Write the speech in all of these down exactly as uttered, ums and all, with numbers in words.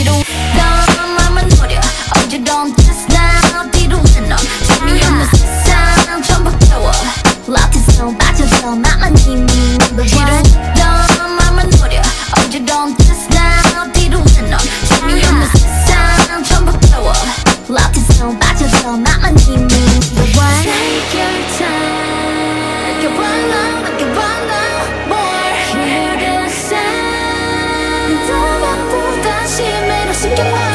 뒤로 맘만 노려 어지러운 나 뒤로 너 재미없는 세상 전부 태워 라티스로 빠져서 나만 이미 뒤로 맘만 노려 어지러운 나 뒤로 너 재미없는 세상 전부 태워 라티스로 빠져서 나만 이미 Take your time Make it one love, make it one love more Hear the sound 더 받고 다시 매력 신경만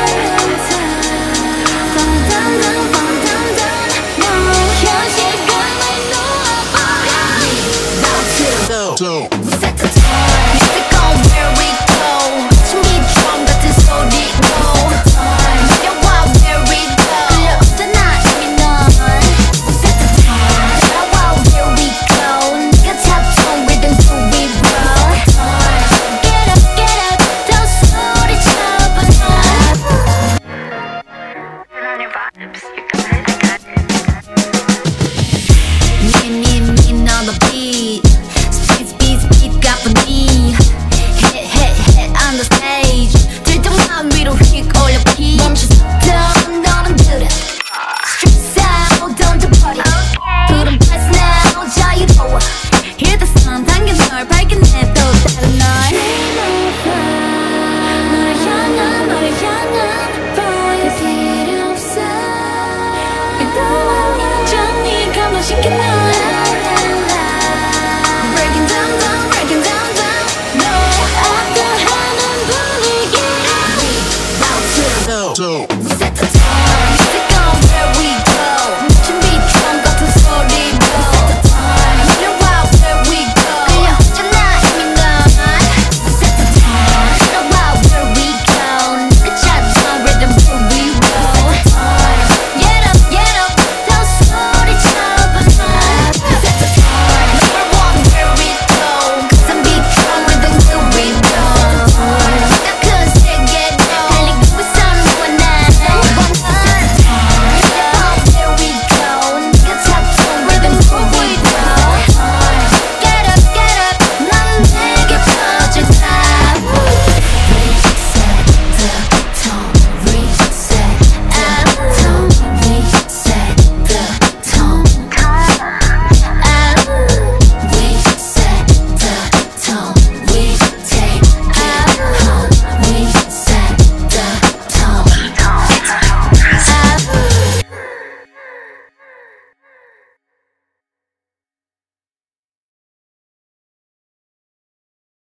So We set the time, music on where we go 숨긴 drum 같은 소리로 내려와 where we go 끌려오잖아 이미 넌 We set the time, 따라와 where we go 네가 찾던 rhythm so we roll Get up, get up, 더 소리쳐봐 Turn on your vibes, you got it, I got it Me, me, me, on the beat Hit, hit, hit on the stage 들통만 위로 휙 올려 피 멈춰섰던 너는 들은 Stress out, don't do party 푸른 press now, 자유로워 Hear the sound, 당겨 널 발견해 또 다른 널 너를 향한, 너를 향한 Boy, 필요 없어 믿어만 여전 네가 멋있게 날 Breaking down, down, breaking down, down No, 아까하는 분위기 So